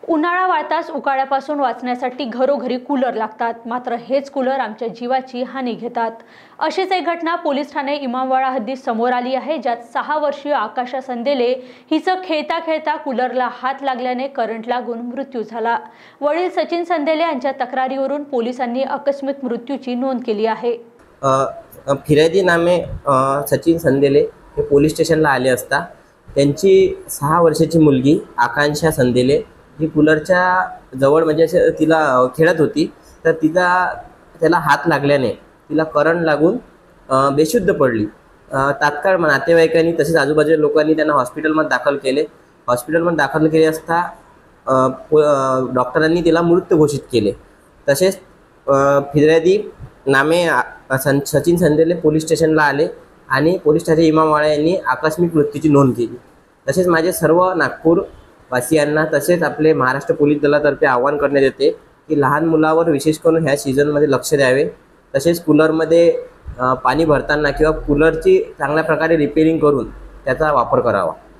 उन्हाळा वाढताच उकाड्यापासून वाचण्यासाठी घरोघरी कूलर लागतात, मात्र हेच कूलर आमच्या जीवाची हानी घेतात। अशीच एक घटना पोलीस ठाणे इमामवाडा हद्दीत समोर आली आहे, ज्यात 6 वर्षीय आकाशा संदेले हिचं खेळता खेळता कूलरला हात लागल्याने करंट लागून मृत्यू झाला। वडील सचिन संदेले यांच्या तक्रारीवरून पोलिसांनी आकस्मिक मृत्यूची नोंद केली आहे। फिर्यादी नामे सचिन संदेले हे पोलीस स्टेशनला आले असता त्यांची 6 वर्षाची मुलगी आकांक्षा संदेले ही कूलरच्या जवळ म्हणजे तिला खेळत होती, तर त्याला हात लागल्याने तिला करंट लागून बेशुद्ध पडली। तात्काळ नातेवाईकांनी तसेच आजूबाजूच्या लोकांनी त्यांना हॉस्पिटलमध्ये दाखल केले। हॉस्पिटलमध्ये दाखल केले असता डॉक्टरांनी तिला मृत घोषित केले। तसेच फिर्यादी नामे सचिन संदेले पोलीस स्टेशनला आले आणि पोलीस ठाणे इमामवाडा यांनी आकस्मिक मृत्यूची नोंद केली। तसेच माझे सर्व नागपूर वासियांना तसेच आपले महाराष्ट्र पोलीस दलातर्फे आवाहन करण्यात येते की लहान मुलावर विशेष करून ह्या सीझनमध्ये लक्ष द्यावे। तसेच कूलरमध्ये पाणी भरताना किंवा कूलरची चांगल्या प्रकारे रिपेअरिंग करून त्याचा वापर करावा।